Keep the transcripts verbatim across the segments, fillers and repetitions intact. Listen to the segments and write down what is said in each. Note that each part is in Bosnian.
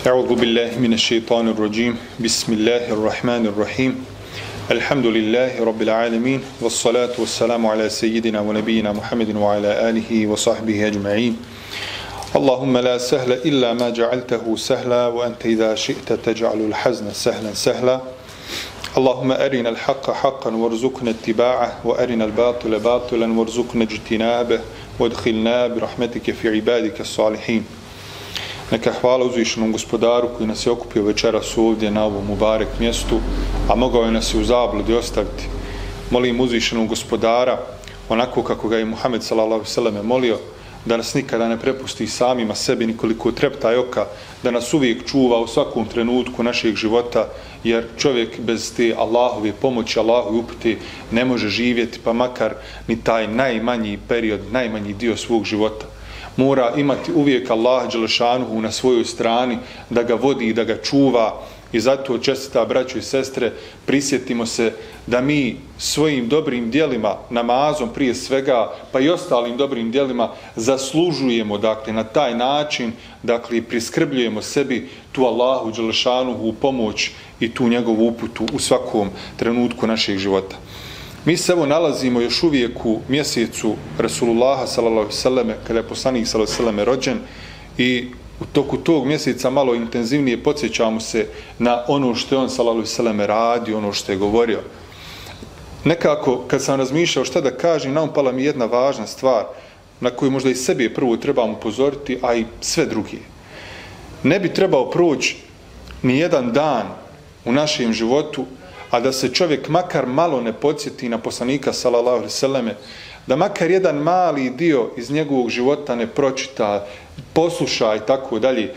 A'udhu billahi minash shaitanir rajim. Bismillahir rahmanir rahim. Alhamdulillahi rabbil alamin. Wassalatu wassalamu ala sayyidina wa nabiyyina Muhammadin wa ala alihi wa sahbihi ajma'in. Allahumma la sahla illa ma ja'altahu sahla wa anta idha shi'ta taj'alul hazna sahlan sahla. Allahumma arina al-haqqa haqqan warzuqna ittiba'ah wa arina al-batila batilan warzuqna ijtinabah wadkhilna bi rahmatika fi ibadika as-salihin. Neka hvala uzvišenom gospodaru koji nas je okupio večeras ovdje na ovom mubarek mjestu, a mogao je nas i u zabludi ostaviti. Molim uzvišenog gospodara, onako kako ga je Muhammed sallallahu alejhi ve sellem molio, da nas nikada ne prepusti samima sebi nikoliko treptaj oka, da nas uvijek čuva u svakom trenutku našeg života, jer čovjek bez te Allahove pomoći, Allahove upute ne može živjeti, pa makar ni taj najmanji period, najmanji dio svog života. Mora imati uvijek Allah dželešanuhu na svojoj strani, da ga vodi i da ga čuva. I zato, čestita braćo i sestre, prisjetimo se da mi svojim dobrim djelima, namazom prije svega, pa i ostalim dobrim djelima, zaslužujemo, dakle, na taj način, dakle, priskrbljujemo sebi tu Allahu dželešanuhu pomoć i tu njegovu uputu u svakom trenutku našeg života. Mi se evo nalazimo još uvijek u mjesecu Rasulullaha sallallahu alejhi ve selleme, kada je poslanik sallallahu alejhi ve selleme rođen, i u toku tog mjeseca malo intenzivnije podsjećamo se na ono što je on sallallahu alejhi ve selleme radio, ono što je govorio. Nekako, kad sam razmišljao šta da kažem, naumpala mi jedna važna stvar na koju možda i sebi prvo trebamo upozoriti, a i sve druge. Ne bi trebao proći ni jedan dan u našem životu, a da se čovjek makar malo ne podsjeti na poslanika sallallahu alejhi ve selleme, da makar jedan mali dio iz njegovog života ne pročita, posluša i tako dalje.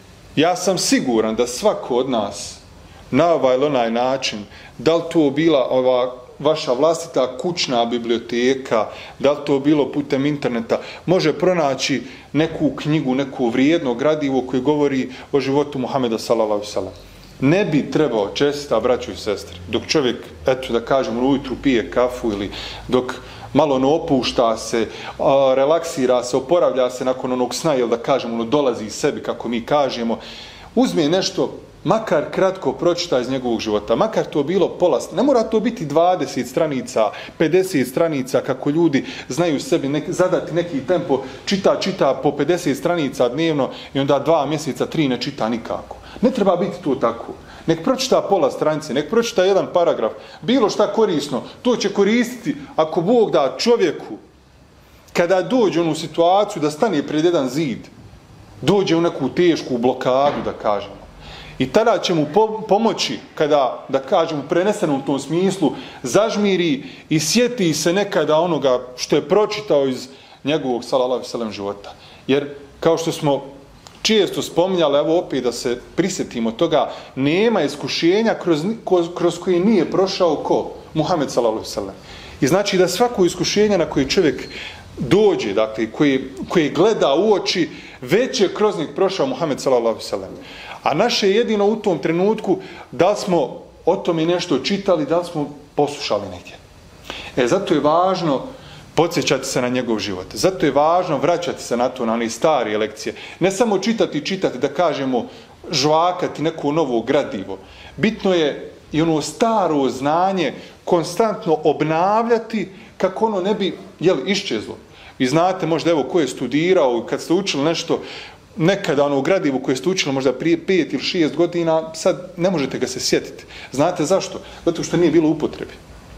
Ja sam siguran da svako od nas na ovaj ili onaj način, da li to bila ova vaša vlastita kućna biblioteka, da li to bilo putem interneta, može pronaći neku knjigu, neku vrijedno gradivo koje govori o životu Muhameda sallallahu alejhi ve sellem. Ne bi trebao, čestita braćo i sestre, dok čovjek, eto da kažem, ujutru pije kafu ili dok malo ne opušta se, relaksira se, oporavlja se nakon onog sna, ili da kažem, ono dolazi iz sebi, kako mi kažemo, uzme nešto, makar kratko pročita iz njegovog života, makar to bilo pola, ne mora to biti dvadeset stranica, pedeset stranica, kako ljudi znaju sebi nek, zadati neki tempo, čita, čita po pedeset stranica dnevno i onda dva mjeseca, tri ne čita nikako. Ne treba biti to tako. Nek pročita pola stranice, nek pročita jedan paragraf, bilo šta korisno, to će koristiti ako Bog da čovjeku, kada dođe u onu situaciju da stane pred jedan zid, dođe u neku tešku blokadu, da kažemo. I tada će mu pomoći, kada, da kažemo, preneseno u tom smislu, zažmiri i sjeti se nekada onoga što je pročitao iz njegovog sallallahu alejhi ve sellem života. Jer, kao što smo često spominjali, evo opet da se prisjetimo toga, nema iskušenja kroz, kroz koje nije prošao ko? Muhammed sallallahu alejhi ve sellem. I znači da svako iskušenje na koje čovjek dođe, dakle, koje, koje gleda u oči, već je kroz njih prošao Muhammed sallallahu alejhi ve sellem. A naše jedino u tom trenutku, da li smo o tome nešto čitali, da li smo poslušali negdje. E, zato je važno podsjećati se na njegov život. Zato je važno vraćati se na to, na one stare lekcije. Ne samo čitati i čitati, da kažemo, žvakati neko novo gradivo. Bitno je i ono staro znanje konstantno obnavljati kako ono ne bi, jel, iščezlo. Vi znate možda, evo, ko je studirao, kad ste učili nešto, nekada ono gradivo koje ste učili možda prije pet ili šest godina, sad ne možete ga se sjetiti. Znate zašto? Zato što nije bilo upotrebi.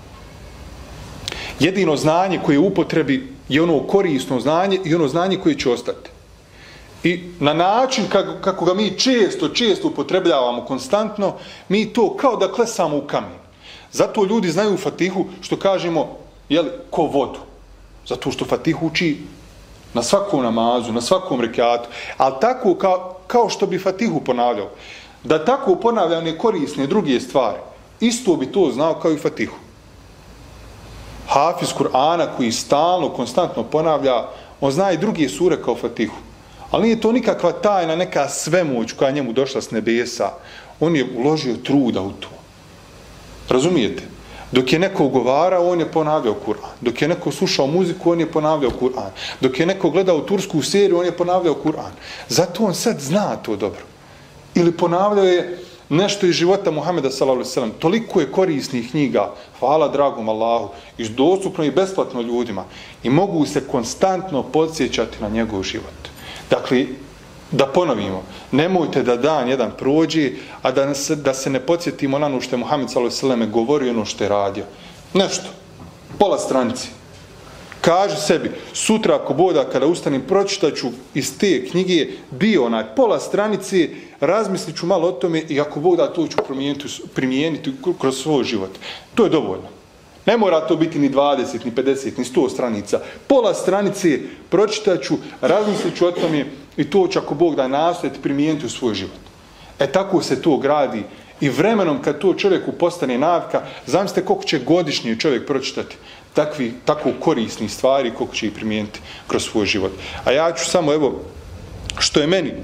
Jedino znanje koje je u upotrebi je ono korisno znanje i ono znanje koje će ostati. I na način kako, kako ga mi često, često upotrebljavamo konstantno, mi to kao da klesamo u kamen. Zato ljudi znaju Fatihu, što kažemo, jel, ko vodu. Zato što Fatihu uči na svakom namazu, na svakom rekatu. Ali tako kao, kao što bi Fatihu ponavljao. Da tako ponavlja one korisne druge stvari, isto bi to znao kao i Fatihu. Hafiz Kur'ana koji stalno, konstantno ponavlja, on zna i druge sure kao Fatihu. Ali nije to nikakva tajna, neka svemoć koja njemu došla s nebesa. On je uložio truda u to. Razumijete? Dok je neko ugovarao, on je ponavljao Kur'an. Dok je neko slušao muziku, on je ponavljao Kur'an. Dok je neko gledao tursku seriju, on je ponavljao Kur'an. Zato on sad zna to dobro. Ili ponavljao je nešto iz života Muhameda sallallahu alejhi ve sellem. Toliko je korisnih knjiga, hvala dragom Allahu, i dostupno i besplatno ljudima. I mogu se konstantno podsjećati na njegov život. Dakle, da ponovimo, nemojte da dan jedan prođe, a da se, da se ne podsjetimo na ono što je Muhammed sallallahu alejhi ve sellem govorio, ono što je radio. Nešto, pola stranice. Kaži sebi, sutra ako boda kada ustanem, pročitat ću iz te knjige dio onaj pola stranice, razmislit ću malo o tome i ako boda to ću primijeniti, primijeniti kroz svoj život. To je dovoljno. Ne mora to biti ni dvadeset, ni pedeset, ni sto stranica. Pola stranice pročitat ću, razmislit ću o tome i to ću ako Bog da nastojati primijeniti u svoj život. E tako se to gradi i vremenom kad to čovjeku postane navika, zamislite koliko će godišnje čovjek pročitati takvi, tako korisnih stvari koliko će ih primijeniti kroz svoj život. A ja ću samo, evo, što je meni,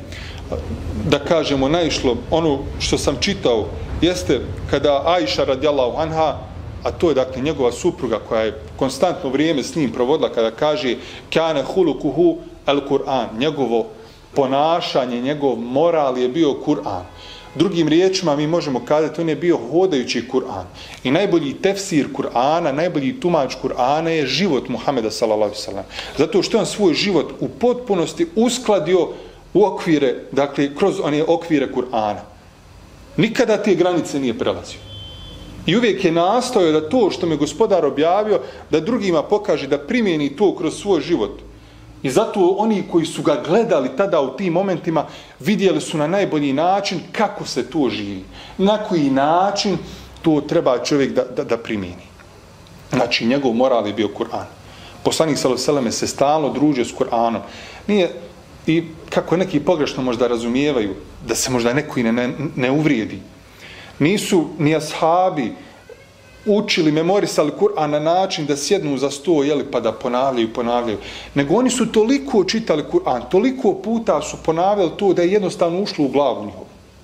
da kažemo, naišlo, ono što sam čitao, jeste kada Ajša radijallahu anha, a to je dakle njegova supruga koja je konstantno vrijeme s njim provodila, kada kaže kana hulukuhu al-Kur'an, njegovo ponašanje, njegov moral je bio Kur'an. Drugim riječima mi možemo kazati on je bio hodajući Kur'an. I najbolji tefsir Kur'ana, najbolji tumač Kur'ana je život Muhameda sallallahu alejhi ve sellem. Zato što je on svoj život u potpunosti uskladio u okvire, dakle kroz one okvire Kur'ana. Nikada te granice nije prelazio. I uvijek je nastojao da to što mi Gospodar objavio, da drugima pokaže da primijeni to kroz svoj život. I zato oni koji su ga gledali tada u tim momentima vidjeli su na najbolji način kako se to živi. Na koji način to treba čovjek da, da, da primijeni. Znači, njegov moral je bio Kur'an. Poslanik sallallahu alejhi ve sellem se stalno družio s Kur'anom. Nije, i kako neki pogrešno možda razumijevaju, da se možda neko i ne, ne, ne uvrijedi. Nisu ni ashabi učili, memorisali Kur'an na način da sjednu za sto, jeli, pa da ponavljaju, ponavljaju. Nego oni su toliko čitali Kur'an, toliko puta su ponavljali to da je jednostavno ušlo u glavu njihovu.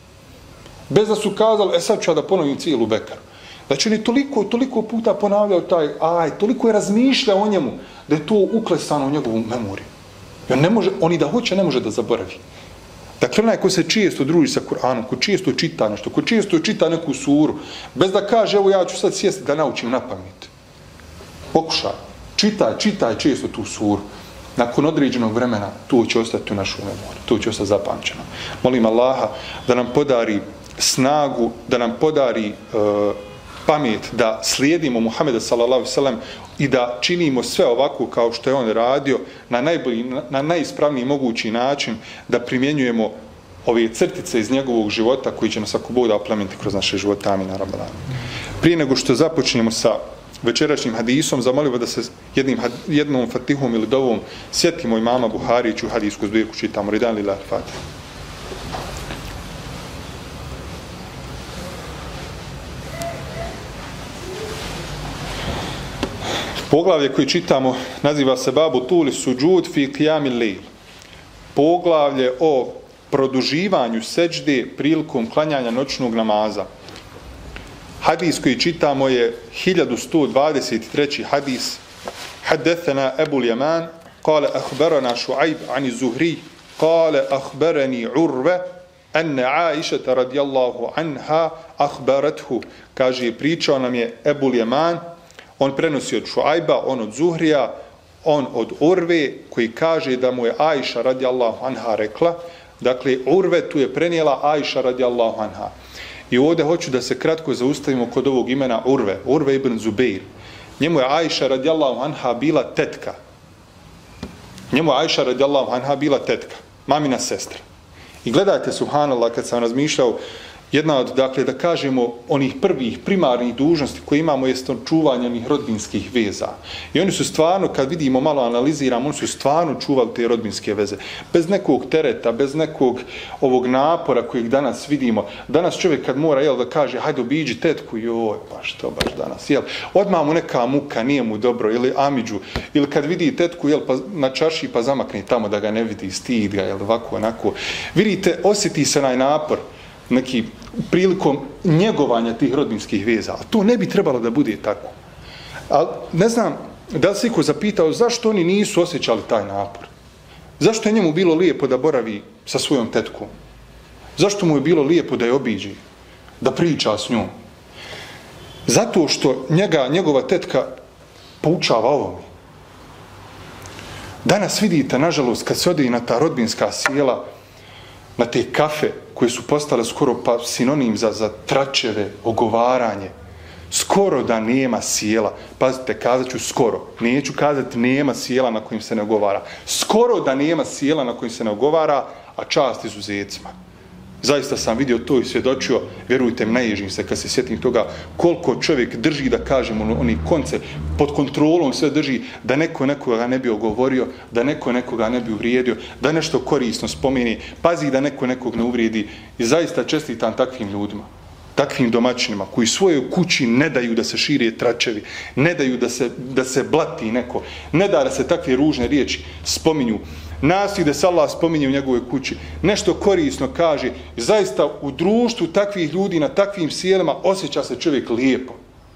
Bez da su kazali, e sad ću ja da ponovim cijelu Bekaru. Znači oni toliko, toliko puta ponavljaju taj aj, toliko je razmišljao o njemu da je to uklesano u njegovu memoriju. I on ne može, on i da hoće ne može da zaboravi. Dakle, onaj ko se često druži sa Kur'anom, ko često čita nešto, ko često čita neku suru, bez da kaže, evo ja ću sad sjesti da naučim na pamet. Pokušaj, čitaj, čitaj često tu suru. Nakon određenog vremena, to će ostati u našu memoriju, to će ostati zapamćeno. Molim Allaha da nam podari snagu, da nam podari uh, pamet, da slijedimo Muhameda sallallahu alejhi ve sellem i da činimo sve ovako kao što je on radio na najbolji, na, na najispravniji mogući način, da primjenjujemo ove crtice iz njegovog života koji će nas ako Bog da oplemeniti kroz naše živote. Amin, ya rabbal alamin. Prije nego što započnemo sa večerašnjim hadisom, zamolimo da se jednim, jednom fatihom ili dovom sjetimo imama Buhariću, hadijsku zbirku čitamo. Ridan lillahi al-Fatiha. Poglavlje koje čitamo naziva se Babu tuli suđud fi qiyamil lejl. Poglavlje o produživanju sećde prilikom klanjanja noćnog namaza. Hadis koji čitamo je hiljadu sto dvadeset treći hadis. Haddathana Abu al-Yaman qala akhbarana Shu'aib an az-Zuhri qala akhbarani Urwa anna Aisha radijallahu anha akhbarathu. Kaže, pričao nam je Abu al-Yaman, on prenosi od Šuajba, on od Zuhrija, on od Urve, koji kaže da mu je Ajša radijallahu anha rekla. Dakle, Urve tu je prenijela Ajša radijallahu anha. I ovdje hoću da se kratko zaustavimo kod ovog imena Urve, Urve ibn Zubeir. Njemu je Ajša radijallahu anha bila tetka. Njemu je Ajša radijallahu anha bila tetka, mamina sestra. I gledajte, subhanallah, kad sam razmišljao, jedna od, dakle, da kažemo, onih prvih primarnih dužnosti koje imamo jest čuvanje onih rodbinskih veza. I oni su stvarno, kad vidimo, malo analiziramo, oni su stvarno čuvali te rodbinske veze. Bez nekog tereta, bez nekog ovog napora kojeg danas vidimo. Danas čovjek kad mora, jel, da kaže, hajde obiđi tetku, joj, pa što baš danas, jel, odmah mu neka muka, nije mu dobro, ili amiđu, ili kad vidi tetku, jel, pa na čarši, pa zamakne tamo da ga ne vidi, stid ga, jel, ovako, onako. Vidite, osjeti se naj napor neki prilikom njegovanja tih rodbinskih veza. A to ne bi trebalo da bude tako. Ali ne znam da li se iko zapitao zašto oni nisu osjećali taj napor. Zašto je njemu bilo lijepo da boravi sa svojom tetkom? Zašto mu je bilo lijepo da je obiđe, da priča s njom? Zato što njega, njegova tetka poučava ovome. Danas vidite, nažalost, kad se ode na ta rodbinska sjela, na te kafe koje su postale skoro pa sinonim za, za tračeve, ogovaranje, skoro da nema sjela. Pazite, kazat ću skoro. Neću kazati nema sjela na kojim se ne ogovara. Skoro da nema sjela na kojim se ne ogovara, a čast izuzecima. Zaista sam vidio to i svjedočio, vjerujte mi, naježim se kad se sjetim toga koliko čovjek drži, da kažemo, oni konce, pod kontrolom sve drži, da neko nekoga ne bi ogovorio, da neko nekoga ne bi uvrijedio, da nešto korisno spomeni, pazi da neko nekog ne uvrijedi. I zaista čestitam takvim ljudima, takvim domaćinima koji svojoj kući ne daju da se šire tračevi, ne daju da se, da se blati neko, ne da da se takve ružne riječi spominju. Nastoji da se Allah spominje u njegovoj kući, nešto korisno kaže. I zaista u društvu takvih ljudi na takvim sjelima osjeća se čovjek lijepo.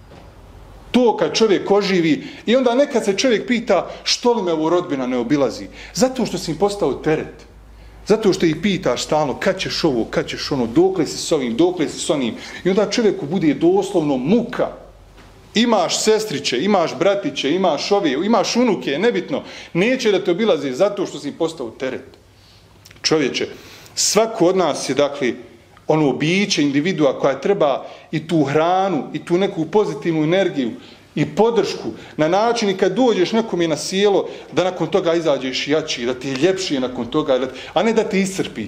To kad čovjek oživi i onda nekad se čovjek pita što li me ovo rodbina ne obilazi. Zato što si im postao teret. Zato što ih pitaš stalno kad ćeš ovo, kad ćeš ono, dokle si s ovim, dokle si s onim. I onda čovjeku bude doslovno muka. Imaš sestriće, imaš bratiće, imaš ove, imaš unuke, nebitno. Neće da te obilazi zato što si postao teret. Čovječe, svako od nas je, dakle, ono biće, individua koja treba i tu hranu, i tu neku pozitivnu energiju, i podršku, na način i kad dođeš nekom je na sjelo, da nakon toga izađeš jači, da ti je ljepši nakon toga, a ne da te iscrpi.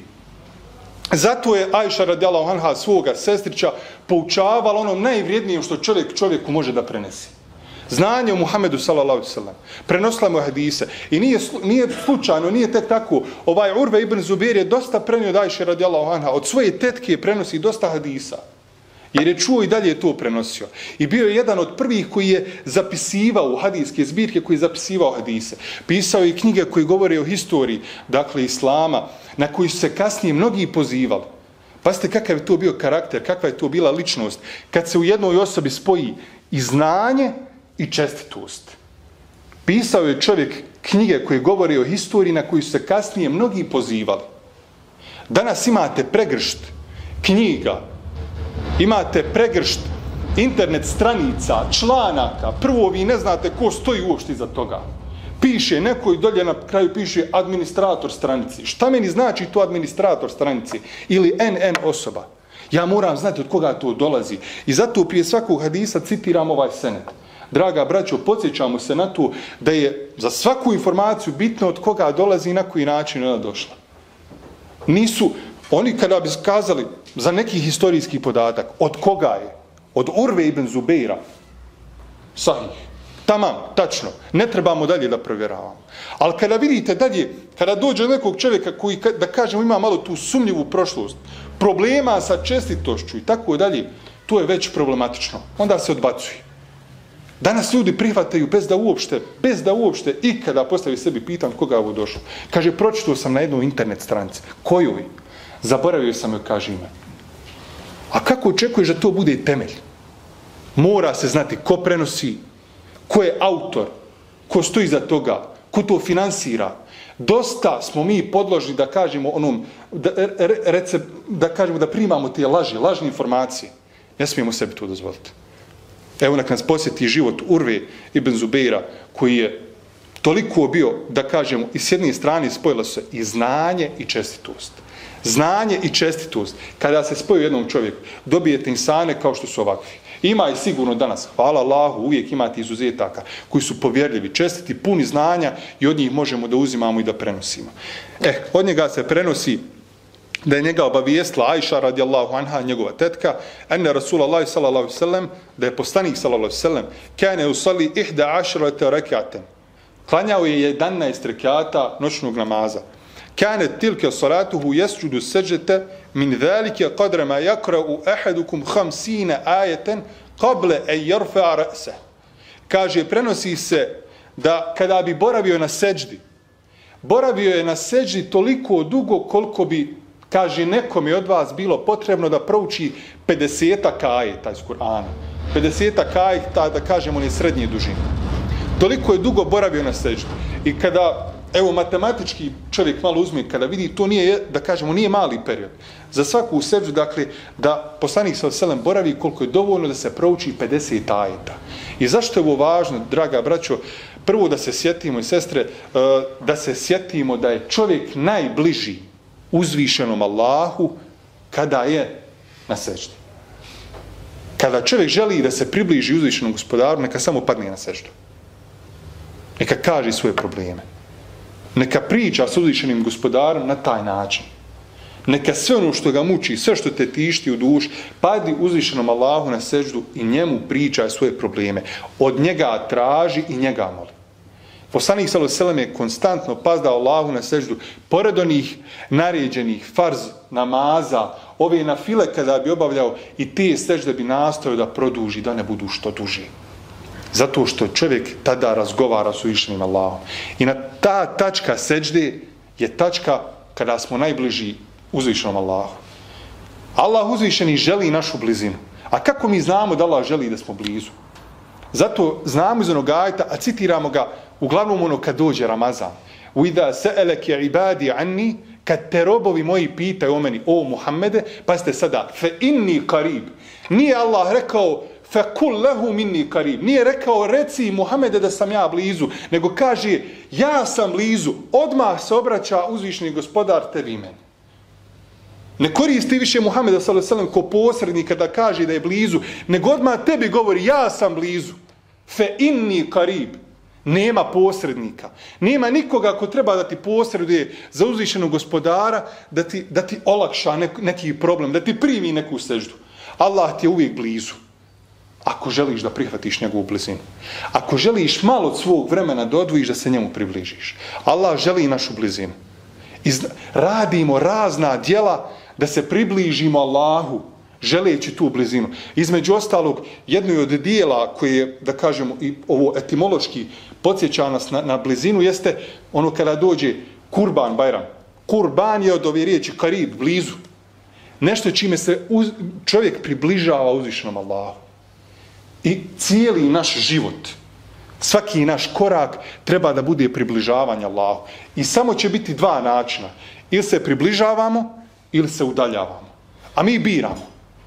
Zato je Ajša radijallahu anha svoga sestrića poučavala onom najvrijednijim što čovjek čovjeku može da prenesi. Znanje o Muhammedu sallallahu alejhi ve sellem. Prenosila mu hadise. I nije, nije slučajno, nije tek tako. Ovaj Urve ibn Zubair je dosta prenio od Ajše radijallahu anha. Od svoje tetke prenosi dosta hadisa. Jer je čuo i dalje je to prenosio. I bio je jedan od prvih koji je zapisivao hadiske zbirke, koji je zapisivao hadise. Pisao je knjige koje govore o historiji, dakle, islama, na koji su se kasnije mnogi pozivali. Pazite kakav je to bio karakter, kakva je to bila ličnost, kad se u jednoj osobi spoji i znanje i čestitost. Pisao je čovjek knjige koje govore o historiji na koji su se kasnije mnogi pozivali. Danas imate pregršt knjiga, imate pregršt internet stranica, članaka, prvo vi ne znate ko stoji uopšte iza toga. Piše neko i dolje na kraju piše administrator stranici. Šta meni znači to administrator stranici? Ili en en osoba. Ja moram znati od koga to dolazi. I zato prije svakog hadisa citiram ovaj senet. Draga braćo, podsjećamo se na to da je za svaku informaciju bitno od koga dolazi i na koji način ona došla. Nisu, oni kada bi kazali za neki historijski podatak, od koga je? Od Urve ibn Zubeira. Sahih. Tamam, tačno. Ne trebamo dalje da provjeravamo. Ali kada vidite dalje, kada dođe nekog čovjeka koji, da kažemo, ima malo tu sumnjivu prošlost, problema sa čestitošću i tako dalje, to je već problematično. Onda se odbacuje. Danas ljudi prihvataju bez da uopšte, bez da uopšte ikada postavi sebi pitan koga je ovo došlo. Kaže, pročitao sam na jednoj internet stranici. Kojoj? Zaboravio sam joj, kaže ime. A kako očekuješ da to bude temelj? Mora se znati ko prenosi, ko je autor, ko stoji za toga, ko to finansira. Dosta smo mi podložni da kažemo onom, da, rece, da kažemo da primamo te laži, lažne informacije. Ne smijemo sebi to dozvoliti. Evo nek nas posjeti život Urve ibn Zubeira, koji je toliko bio, da kažemo, i s jedne strane spojilo se i znanje i čestitost. Znanje i čestitost, kada se spoju jednom čovjeku, dobijete insane kao što su ovakvi. Ima i sigurno danas, hvala Allahu, uvijek imate izuzetaka koji su povjerljivi, čestiti, puni znanja i od njih možemo da uzimamo i da prenosimo. Eh, od njega se prenosi da je njega obavijestila Ajša radijallahu anha, njegova tetka, ene Rasulallah sallallahu alejhi ve sellem, da je poslanik sallallahu alejhi ve sellem, kane usali ihda ašrata rekaten. Klanjao je jedanaest rekata noćnog namaza. Kane tilke salatuhu jesđudu seđete min zalike qadra ma yakra'u ahadukum khamsina ayatan qabla an yarfa'a ra'sa. Kaže, prenosi se da kada bi boravio na seđdi, boravio je na seđdi toliko dugo koliko bi, kaže, nekom je od vas bilo potrebno da prouči pedesetak ajeta iz Kur'ana. pedesetak ajeta, da kažemo, on je srednje dužine. Toliko je dugo boravio na seđdi. I kada evo matematički čovjek malo uzme kada vidi, to nije, da kažemo, nije mali period. Za svaku seždu, dakle, da poslanik sallallahu alejhi ve sellem boravi koliko je dovoljno da se prouči pedeset ajeta. I zašto je ovo važno, draga braćo? Prvo da se sjetimo i sestre, da se sjetimo da je čovjek najbliži uzvišenom Allahu kada je na seždi. Kada čovjek želi da se približi uzvišenom gospodaru, neka samo padne na seždu. Neka kaže svoje probleme. Neka priča s uzvišenim gospodarom na taj način. Neka sve ono što ga muči, sve što te tišti u duši, padi uzvišenom Allahu na seždu i njemu pričaj svoje probleme. Od njega traži i njega moli. Poslanik sallallahu alejhi ve sellem je konstantno pazdao Allahu na seždu, pored onih naređenih farz namaza, ove nafile kada bi obavljao, i te sežde bi nastojao da produži, da ne budu što duži. Zato što čovjek tada razgovara s uzvišenim Allahom. I na ta tačka sežde je tačka kada smo najbliži uzvišenom Allahu. Allah uzvišeni želi našu blizinu. A kako mi znamo da Allah želi da smo blizu? Zato znamo iz onog ajeta, a citiramo ga uglavnom ono kad dođe Ramazan. Uida se'eleke ibadi anni, kad te robovi moji pitaju o meni, o Muhammede, pa ste sada, fe inni karib. Nije Allah rekao, fe kul lehu minni karib. Nije rekao, reci Muhammede da sam ja blizu, nego kaže, ja sam blizu. Odmah se obraća uzvišeni gospodar tebi meni. Ne koristi više Muhameda sallallahu alejhi ve sellem ko posrednika da kaže da je blizu, nego odmah tebi govori, ja sam blizu. Fe inni karib. Nema posrednika. Nema nikoga ko treba da ti posreduje za uzvišenog gospodara, da ti, da ti olakša nek, neki problem, da ti primi neku seždu. Allah ti je uvijek blizu. Ako želiš da prihvatiš njegovu blizinu. Ako želiš malo od svog vremena da odvojiš, da se njemu približiš. Allah želi našu blizinu. Iz, radimo razna djela da se približimo Allahu, želeći tu blizinu. Između ostalog, jedno od dijela koje, da kažemo, i ovo etimološki podsjeća nas na, na blizinu, jeste ono kada dođe Kurban Bajram. Kurban je od ove riječi karib, blizu. Nešto čime se uz, čovjek približava uzvišenom Allahu. I cijeli naš život, svaki naš korak treba da bude približavanje Allahu. I samo će biti dva načina. Ili se približavamo, ili se udaljavamo. A mi biramo.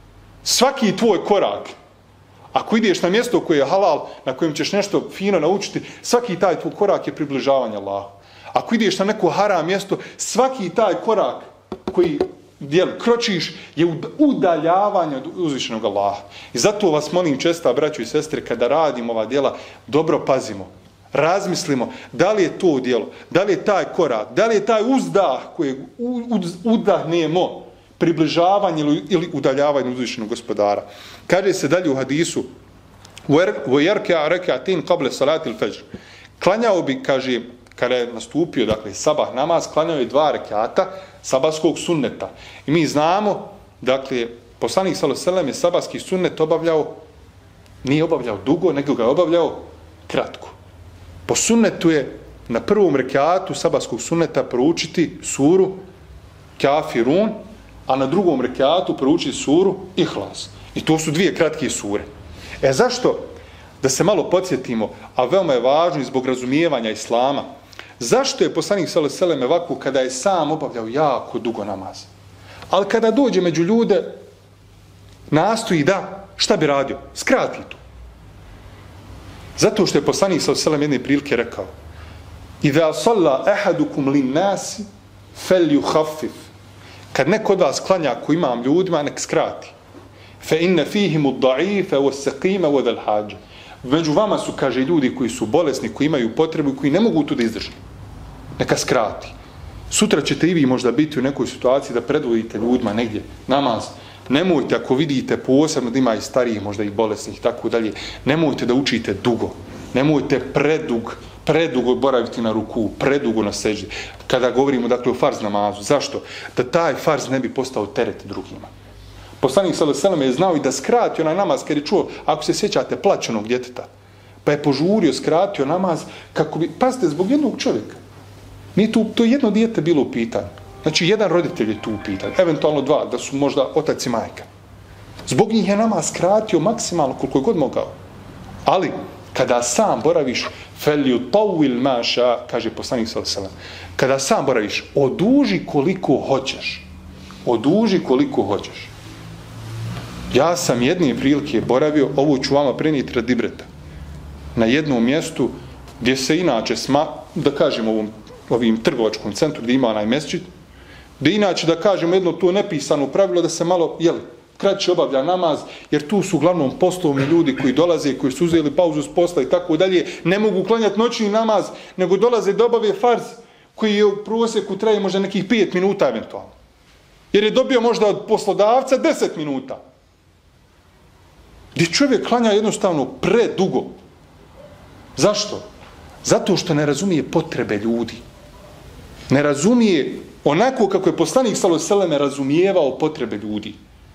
Svaki tvoj korak, ako ideš na mjesto koje je halal, na kojem ćeš nešto fino naučiti, svaki taj tvoj korak je približavanje Allahu. Ako ideš na neko haram mjesto, svaki taj korak koji djel, kročiš je udaljavanje od uzvišenog Allaha. I zato vas molim česta, braćo i sestre, kada radimo ova djela, dobro pazimo. Razmislimo da li je to djelo, da li je taj korak, da li je taj uzdah koji udahnemo, približavanje ili udaljavanje uzvišenog gospodara. Kaže se dalje u hadisu, وَيَرْكَعَ رَكَعَتِينَ قَبْلَ صَلَاتِ الْفَجْرِ. Klanjao bi, kaže, kada je nastupio, dakle, sabah namaz, klanjao je dva rekata sabahskog sunneta. I mi znamo, dakle, poslanik sallallahu alejhi ve sellem je sabahski sunnet obavljao, nije obavljao dugo, nego ga je obavljao kratko. Po sunnetu je na prvom rekatu sabahskog sunneta proučiti suru Kafirun, a na drugom rekatu proučiti suru Ihlas. I to su dvije kratke sure. E zašto? Da se malo podsjetimo, a veoma je važno i zbog razumijevanja Islama, zašto je poslanik sallallahu alejhi ve sellem ovako kada je sam obavljao jako dugo namaz? Ali kada dođe među ljude, nastoji da, šta bi radio? Skrati to. Zato što je poslanik sallallahu alejhi ve sellem jedne prilike rekao: "Iza salla ahadukum lin-nas falyukhaffif." Kad neko od vas klanja ko imam ljudima, nek skrati. Fa inna fihim ad-da'ifa was-saqima wa dhal-haja. Među vama su, kaže, ljudi koji su bolesni, koji imaju potrebu i koji ne mogu to da izdrže. Neka skrati. Sutra ćete i vi možda biti u nekoj situaciji da predvodite ljudima negdje namaz. Nemojte, ako vidite posebno da ima i starijih, možda i bolesnih i tako dalje, nemojte da učite dugo. Nemojte predug, predugo boraviti na ruku, predugo na seždi. Kada govorimo, dakle, o farz namazu. Zašto? Da taj farz ne bi postao teret drugima. Poslanik sallallahu alejhi ve sellem je znao i da skrati onaj namaz, kad je čuo, ako se sjećate, plaćenog djeteta. Pa je požurio, skratio namaz, kako bi, pazite, zbog jednog čovjeka. Nije tu, to jedno dijete bilo u pitanju. Znači, jedan roditelj je tu u pitanju, eventualno dva, da su možda otac i majka. Zbog njih je namaz skratio maksimalno koliko je god mogao. Ali, Kada sam boraviš, felju tawil maša, kaže poslanik sallallahu alejhi ve sellem, kada sam boraviš, oduži koliko hoćeš. Oduži koliko hoćeš. Ja sam jedne prilike boravio, ovo ću vama prenijeti radi ibreta, na jednom mjestu gdje se inače, sma, da kažem ovom, ovim trgovačkom centru gdje ima onaj mesdžid, gdje inače, da kažem, jedno to nepisano pravilo da se malo, jel, kraće obavlja namaz, jer tu su uglavnom poslovni ljudi koji dolaze, koji su uzeli pauzu s posla i tako dalje, ne mogu klanjati noćni namaz, nego dolaze da obave farz koji je u prosjeku traje možda nekih pet minuta eventualno. Jer je dobio možda od poslodavca deset minuta. Gdje čovjek klanja jednostavno predugo. Zašto? Zato što ne razumije potrebe ljudi. Ne razumije onako kako je poslanik sallallahu alejhi ve sellem razumijevao potrebe ljudi.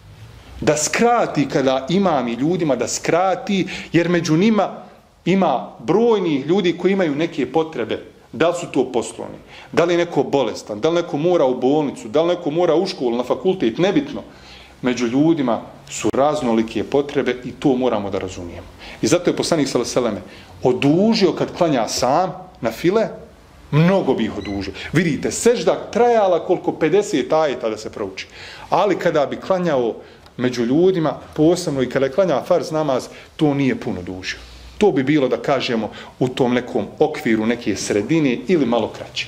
Da skrati kada imam i ljudima, da skrati, jer među njima ima brojnih ljudi koji imaju neke potrebe. Da li su to poslovni? Da li je neko bolestan? Da li neko mora u bolnicu? Da li neko mora u školu, na fakultet? Nebitno. Među ljudima su raznolike potrebe i to moramo da razumijemo. I zato je poslanik sallallahu alejhi ve sellem odužio kad klanja sam na file, mnogo bi ih odužio. Vidite, sežda trajala koliko pedeset ajeta da se prouči. Ali kada bi klanjao među ljudima, posebno i kada je klanjao farz namaz, to nije puno dužio. To bi bilo, da kažemo, u tom nekom okviru neke sredine ili malo kraće.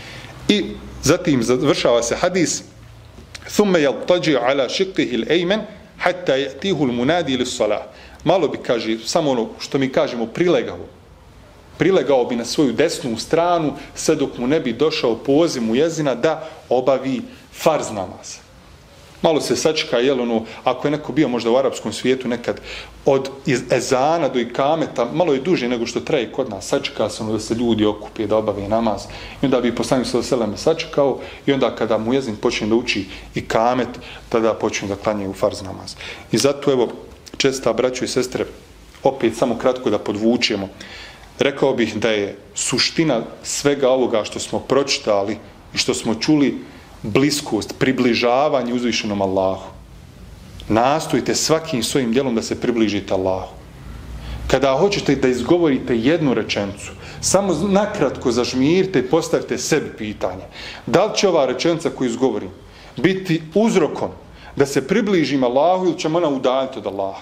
I zatim završava se hadis ثُمَّ يَلْتَجِعَ عَلَى شِقِّهِ الْأَيْمَنِ حَتَّى يَأْتِيهُ الْمُنَادِي لِلصَّلَاةِ. Malo bi, kaže, samo ono što mi kažemo, prilegao. Prilegao bi na svoju desnu stranu, sve dok mu ne bi došao poziv muezina da obavi farz namaz. Malo se sačeka, jel ono, ako je neko bio možda u arapskom svijetu nekad, od ezana do ikameta, malo je duže nego što traje kod nas, sačeka se ono da se ljudi okupe, da obave namaz. I onda bi poslanik sallallahu alejhi ve sellem sačekao i onda kada muezin počne da uči ikamet, tada počne da klanjaju farz namaz. I zato, evo, česta braćo i sestre, opet samo kratko da podvučemo. Rekao bih da je suština svega ovoga što smo pročitali i što smo čuli bliskost, približavanje uzvišenom Allahu. Nastojite svakim svojim djelom da se približite Allahu. Kada hoćete da izgovorite jednu rečenicu, samo nakratko zažmirite i postavite sebi pitanje. Da li će ova rečenica koju izgovorim biti uzrokom da se približim Allahu ili će me ona udaljiti od Allaha?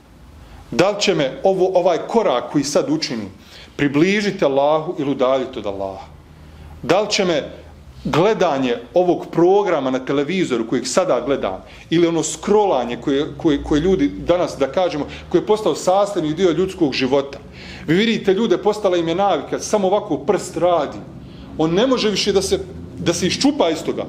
Da li će me ovo, ovaj korak koji sad učinim približiti Allahu ili udaljiti od Allaha? Da li će me gledanje ovog programa na televizoru kojeg sada gledam ili ono scrollanje koje, koje, koje ljudi danas, da kažemo, koje je postao sastavni dio ljudskog života. Vi vidite ljude, postala im je navika, samo ovako prst radi. On ne može više da se, da se iščupa iz toga.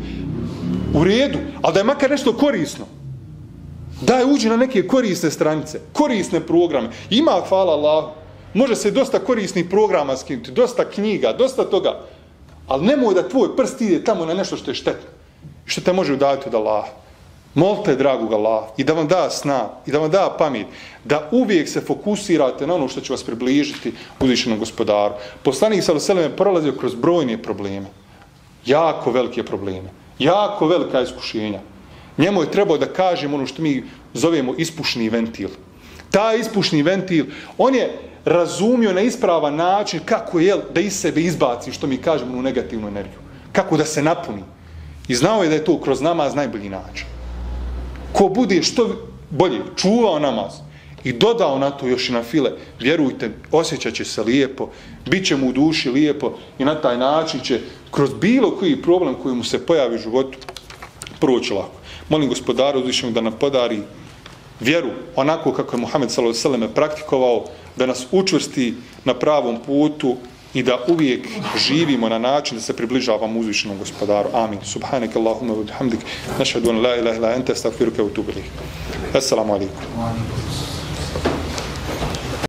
U redu, ali da je makar nešto korisno. Daj, uđi na neke korisne stranice, korisne programe. Ima, hvala Allahu, može se dosta korisnih programa skinuti, dosta knjiga, dosta toga. Ali nemoj da tvoj prst ide tamo na nešto što je štetno. Što te može udaljiti od Allaha. Molite dragog Allaha i da vam da sna, i da vam da pamet, da uvijek se fokusirate na ono što će vas približiti uzvišenom gospodaru. Poslanik sallallahu alejhi ve sellem je prolazio kroz brojne probleme. Jako velike probleme. Jako velika iskušenja. Njemu je trebao da kažem ono što mi zovemo ispušni ventil. Taj ispušni ventil, on je razumio na ispravan način kako je da iz sebe izbaci, što mi kažemo, u negativnu energiju. Kako da se napuni. I znao je da je to kroz namaz najbolji način. Ko bude što bolje čuvao namaz i dodao na to još i na file, vjerujte, osjećat će se lijepo, bit će mu u duši lijepo i na taj način će kroz bilo koji problem koji mu se pojavi u životu proći lako. Molim gospodaru uzvišenog da nam podari vjeru onako kako je Muhammed sallallahu alejhi ve sellem praktikovao, da nas učvrsti na pravom putu i da uvijek živimo na način da se približavamo uzvišenom gospodaru. Amin. Subhanak Allahumma wa bihamdik, nashhadu an la ilaha illa anta, astaghfiruka wa atubu ilayk. Assalamu alaikum.